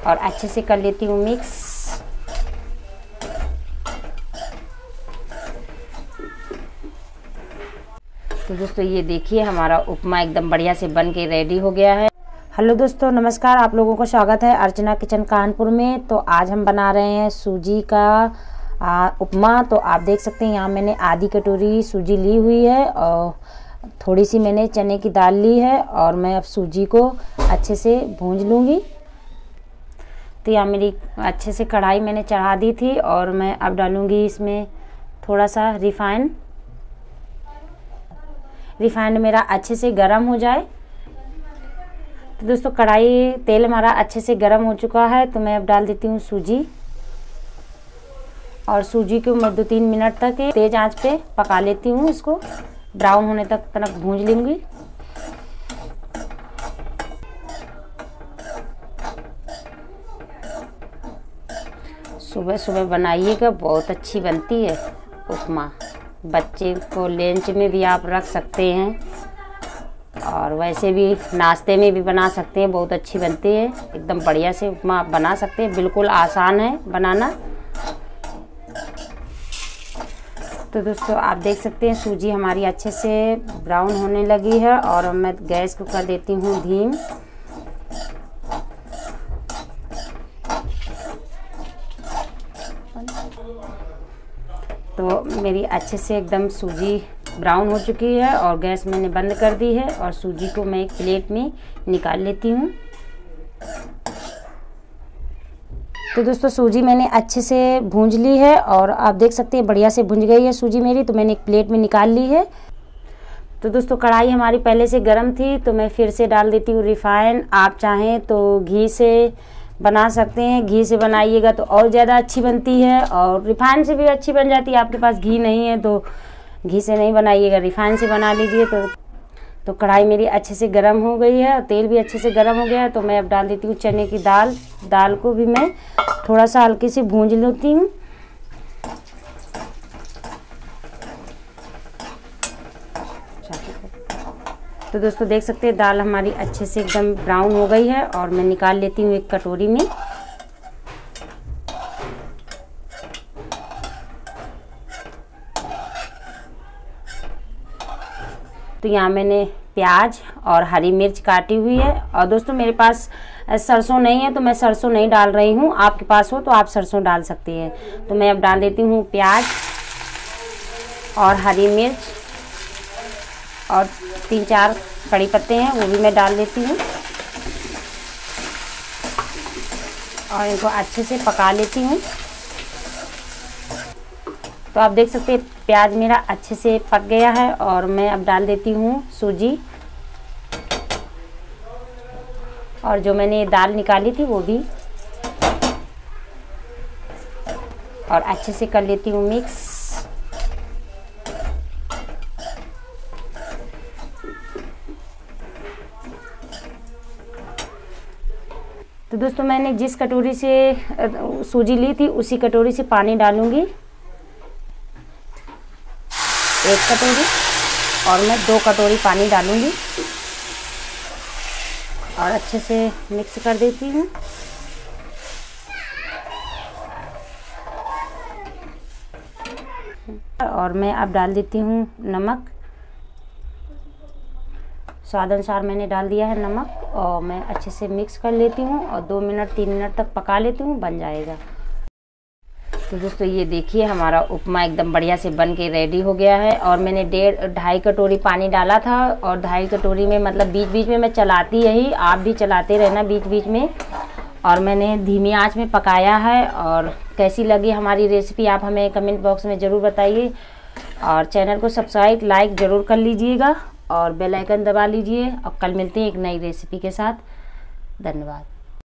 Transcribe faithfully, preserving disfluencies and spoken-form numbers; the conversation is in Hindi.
और अच्छे से कर लेती हूँ मिक्स। तो दोस्तों ये देखिए हमारा उपमा एकदम बढ़िया से बन के रेडी हो गया है। हेलो दोस्तों, नमस्कार। आप लोगों को स्वागत है अर्चना किचन कानपुर में। तो आज हम बना रहे हैं सूजी का आ, उपमा। तो आप देख सकते हैं यहाँ मैंने आधी कटोरी सूजी ली हुई है और थोड़ी सी मैंने चने की दाल ली है और मैं अब सूजी को अच्छे से भूंज लूँगी। तो यहाँ मेरी अच्छे से कढ़ाई मैंने चढ़ा दी थी और मैं अब डालूँगी इसमें थोड़ा सा रिफाइन। रिफाइंड मेरा अच्छे से गरम हो जाए। तो दोस्तों कढ़ाई तेल हमारा अच्छे से गरम हो चुका है। तो मैं अब डाल देती हूँ सूजी और सूजी को मैं दो तीन मिनट तक तेज आंच पे पका लेती हूँ। इसको ब्राउन होने तक तक भूंज लूँगी। सुबह सुबह बनाइएगा, बहुत अच्छी बनती है उपमा। बच्चे को लंच में भी आप रख सकते हैं और वैसे भी नाश्ते में भी बना सकते हैं, बहुत अच्छी बनती है। एकदम बढ़िया से उपमा आप बना सकते हैं, बिल्कुल आसान है बनाना। तो दोस्तों आप देख सकते हैं सूजी हमारी अच्छे से ब्राउन होने लगी है और मैं गैस को कर देती हूँ धीम। तो मेरी अच्छे से एकदम सूजी ब्राउन हो चुकी है और गैस मैंने बंद कर दी है और सूजी को मैं एक प्लेट में निकाल लेती हूँ। तो दोस्तों सूजी मैंने अच्छे से भूंज ली है और आप देख सकते हैं बढ़िया से भुंज गई है सूजी मेरी। तो मैंने एक प्लेट में निकाल ली है। तो दोस्तों कढ़ाई हमारी पहले से गर्म थी तो मैं फिर से डाल देती हूँ रिफाइन। आप चाहें तो घी से बना सकते हैं, घी से बनाइएगा तो और ज़्यादा अच्छी बनती है और रिफाइन से भी अच्छी बन जाती है। आपके पास घी नहीं है तो घी से नहीं बनाइएगा, रिफाइन से बना लीजिए। तो तो कढ़ाई मेरी अच्छे से गर्म हो गई है और तेल भी अच्छे से गर्म हो गया है। तो मैं अब डाल देती हूँ चने की दाल। दाल को भी मैं थोड़ा सा हल्की सी भूंज लेती हूँ। तो दोस्तों देख सकते हैं दाल हमारी अच्छे से एकदम ब्राउन हो गई है और मैं निकाल लेती हूँ एक कटोरी में। तो यहाँ मैंने प्याज और हरी मिर्च काटी हुई है और दोस्तों मेरे पास सरसों नहीं है तो मैं सरसों नहीं डाल रही हूँ। आपके पास हो तो आप सरसों डाल सकती हैं। तो मैं अब डाल देती हूँ प्याज और हरी मिर्च और तीन चार कड़ी पत्ते हैं वो भी मैं डाल देती हूँ और इनको अच्छे से पका लेती हूँ। तो आप देख सकते हैं प्याज मेरा अच्छे से पक गया है और मैं अब डाल देती हूँ सूजी और जो मैंने दाल निकाली थी वो भी और अच्छे से कर लेती हूँ मिक्स। तो दोस्तों मैंने जिस कटोरी से सूजी ली थी उसी कटोरी से पानी डालूंगी, एक कटोरी, और मैं दो कटोरी पानी डालूंगी और अच्छे से मिक्स कर देती हूँ। और मैं अब डाल देती हूँ नमक। स्वाद अनुसार मैंने डाल दिया है नमक और मैं अच्छे से मिक्स कर लेती हूँ और दो मिनट तीन मिनट तक पका लेती हूँ, बन जाएगा। तो दोस्तों ये देखिए हमारा उपमा एकदम बढ़िया से बन के रेडी हो गया है और मैंने डेढ़ ढाई कटोरी पानी डाला था और ढाई कटोरी में मतलब बीच बीच में मैं चलाती यही, आप भी चलाते रहना बीच बीच में। और मैंने धीमी आंच में पकाया है। और कैसी लगी हमारी रेसिपी आप हमें कमेंट बॉक्स में ज़रूर बताइए और चैनल को सब्सक्राइब लाइक ज़रूर कर लीजिएगा और बेल आइकन दबा लीजिए। और कल मिलते हैं एक नई रेसिपी के साथ। धन्यवाद।